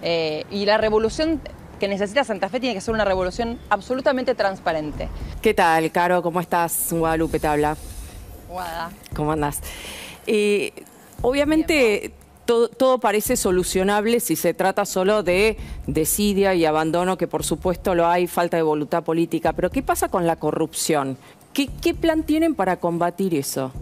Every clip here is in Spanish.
Y la revolución que necesita Santa Fe tiene que ser una revolución absolutamente transparente. ¿Qué tal, Caro? ¿Cómo estás? Guadalupe te habla. Guada. ¿Cómo andás? Obviamente todo parece solucionable si se trata solo de desidia y abandono, que por supuesto lo hay, falta de voluntad política. Pero ¿qué pasa con la corrupción? ¿Qué plan tienen para combatir eso?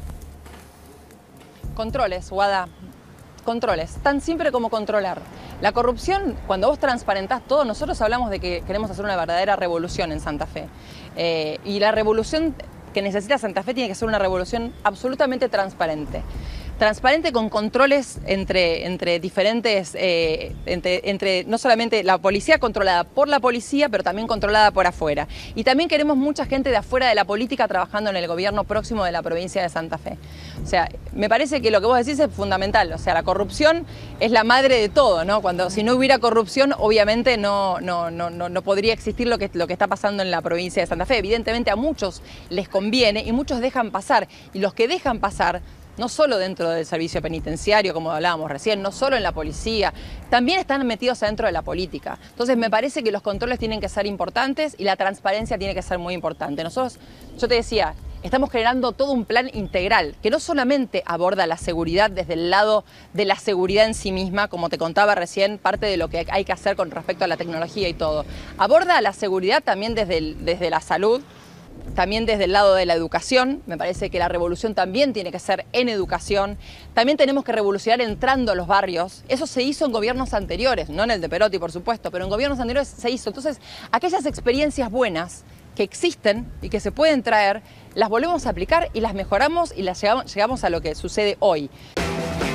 Controles, Guada. Controles, tan simple como controlar. La corrupción, cuando vos transparentás todo, nosotros hablamos de que queremos hacer una verdadera revolución en Santa Fe. Y la revolución que necesita Santa Fe tiene que ser una revolución absolutamente transparente. Transparente con controles entre diferentes, entre no solamente la policía controlada por la policía, pero también controlada por afuera. Y también queremos mucha gente de afuera de la política trabajando en el gobierno próximo de la provincia de Santa Fe. O sea, me parece que lo que vos decís es fundamental. O sea, la corrupción es la madre de todo, ¿no? Si no hubiera corrupción, obviamente no podría existir lo que está pasando en la provincia de Santa Fe. Evidentemente a muchos les conviene y muchos dejan pasar. Y los que dejan pasar, no solo dentro del servicio penitenciario, como hablábamos recién, no solo en la policía, también están metidos adentro de la política. Entonces me parece que los controles tienen que ser importantes y la transparencia tiene que ser muy importante. Nosotros, yo te decía, estamos generando todo un plan integral que no solamente aborda la seguridad desde el lado de la seguridad en sí misma, como te contaba recién, parte de lo que hay que hacer con respecto a la tecnología y todo. Aborda la seguridad también desde la salud, también desde el lado de la educación. Me parece que la revolución también tiene que ser en educación. También tenemos que revolucionar entrando a los barrios. Eso se hizo en gobiernos anteriores, no en el de Perotti, por supuesto, pero en gobiernos anteriores se hizo. Entonces, aquellas experiencias buenas que existen y que se pueden traer, las volvemos a aplicar y las mejoramos y las llegamos a lo que sucede hoy.